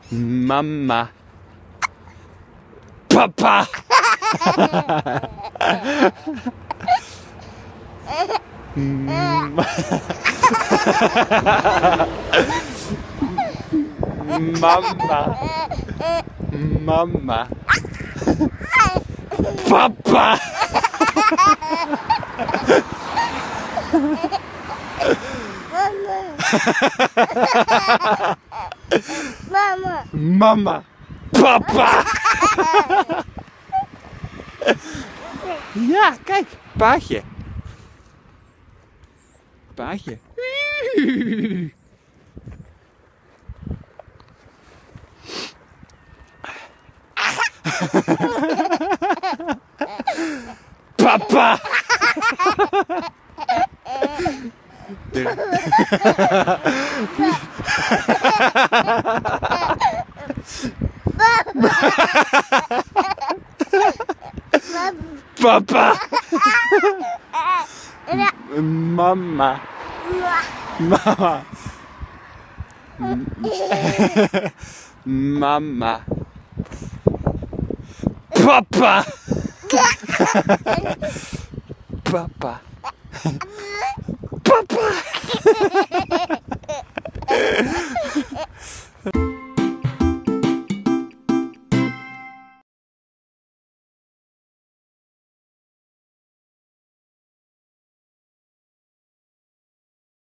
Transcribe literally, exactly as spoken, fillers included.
Mama. Papa. Mama. Mama. Papa. Mama. Mama. Papa. Ja, kijk. Paardje. Paardje. Papa. Papa. Mama. Mama. Mama. Papa. Papa. Papa.